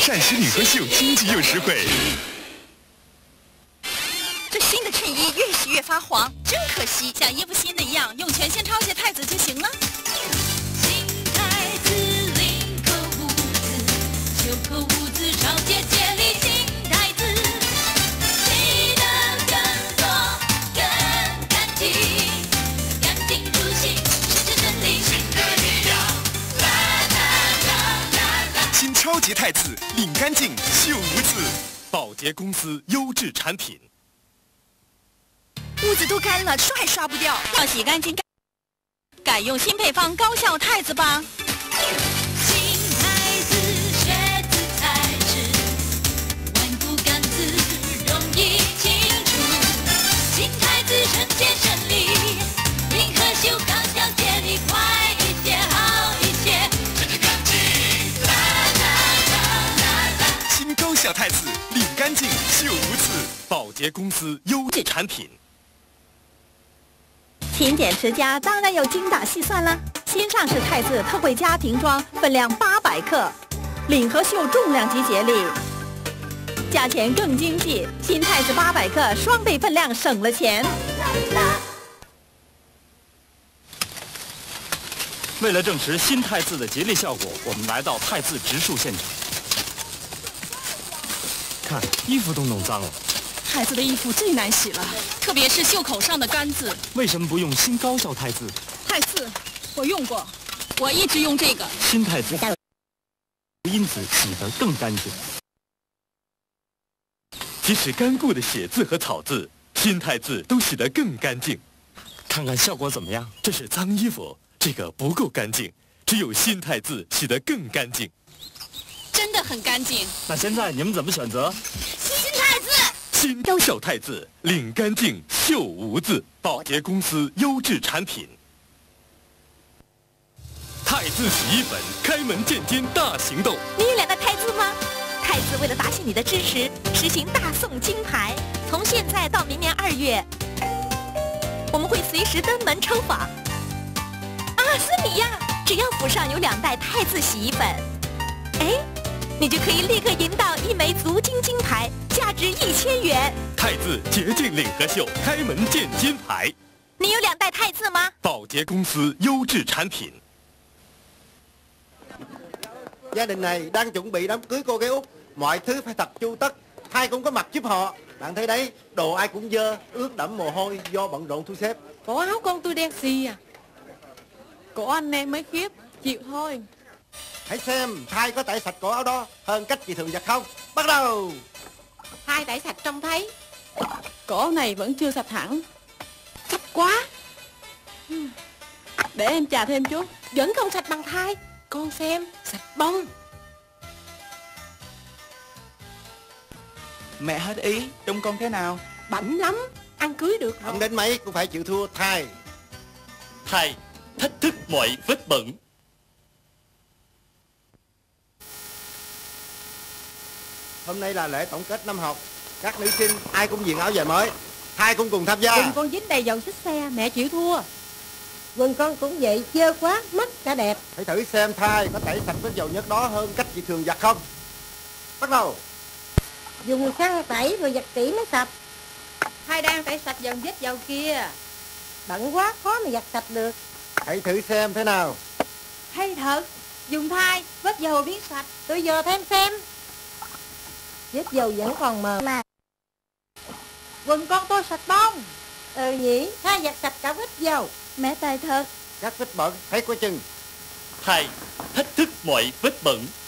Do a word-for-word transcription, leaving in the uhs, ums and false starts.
善使领和秀，经济又实惠。 这新的衬衣越洗越发黄，真可惜。像衣服新的一样，用全新超洁太子就行了。新太子领口污渍，袖口污渍超洁洁丽新太子，洗得更多更干净，干净出新，深深真理新的力量。啦啦啦啦啦！ 新超洁太子，领干净，秀无渍。宝洁公司优质产品。 污渍都干了，刷也刷不掉。要洗干净，改用新配方高效太子吧。新太子血渍材质，顽固杆子容易清除。新太子纯洁顺利，领和秀高效洁丽，快一些，好一些，真正干净。啦啦啦啦啦！ 新高效太子，领干净，秀无渍。宝洁公司优质产品。 勤俭持家当然有精打细算啦！新上市太子特惠家庭装，分量八百克，领和秀重量级节力，价钱更经济。新太子八百克，双倍分量，省了钱。 为了证实新太子的节力效果，我们来到太子植树现场。看，衣服都弄脏了。 太子的衣服最难洗了，特别是袖口上的干渍。 为什么不用新高效太子？ 太子，我用过，我一直用这个。 新太子因此洗得更干净。 即使干固的血渍和草渍，新太子都洗得更干净。 看看效果怎么样？ 这是脏衣服，这个不够干净，只有新太子洗得更干净。 真的很干净。 那现在你们怎么选择？ 新太子。 新高效太子，领干净，秀无渍。宝洁公司优质产品。太子洗衣粉开门见尖大行动。 你有两袋太子吗？太子为了答谢你的支持，实行大送金牌。从现在到明年二月，我们会随时登门抽访。啊，是你呀！只要府上有两袋太子洗衣粉，哎。 你就可以立刻赢到一枚足金金牌，价值一千元。 太子洁净领和秀开门见金牌。 你有两袋太子吗？ 宝洁公司优质产品。 Gia đình này đang chuẩn bị đám cưới cô gái Úc, mọi thứ phải thật chu tất, ai cũng có mặt giúp họ. Bạn thấy đấy, đồ ai cũng dơ, ướt đẫm mồ hôi do bận rộn thu xếp. Cổ áo con tôi đen xì à? Cổ anh em mới khiếp, chịu thôi. Hãy xem Thai có tẩy sạch cổ áo đó hơn cách chị thường giặt không? Bắt đầu. Thai tẩy sạch trông thấy. Cổ này vẫn chưa sạch hẳn. Sạch quá. Để em chà thêm chút. Vẫn không sạch bằng Thai. Con xem, sạch bông. Mẹ hết ý, trông con thế nào? Bảnh lắm, ăn cưới được không? Không đến mấy cũng phải chịu thua Thai. Thai, thách thức mọi vết bẩn. Hôm nay là lễ tổng kết năm học. Các nữ sinh ai cũng diện áo dài mới. Hai cũng cùng tham gia. Quần con dính đầy dầu xích xe, mẹ chịu thua. Quần con cũng vậy, dơ quá, mất cả đẹp. Hãy thử xem Thai có tẩy sạch vết dầu nhất đó hơn cách chị thường giặt không? Bắt đầu. Dùng khăn tẩy rồi giặt kỹ mới sạch. Thai đang tẩy sạch dần vết dầu kia. Bận quá, khó mà giặt sạch được. Hãy thử xem thế nào. Hay thật, dùng Thai, vết dầu biến sạch. Tôi giờ thêm xem. Vết dầu vẫn còn mờ mà. Quần con tôi sạch bông. Ừ nhỉ, Thai giặt sạch cả vết dầu. Mẹ tài thật. Các vết bẩn thấy có chừng. Thai, thách thức mọi vết bẩn.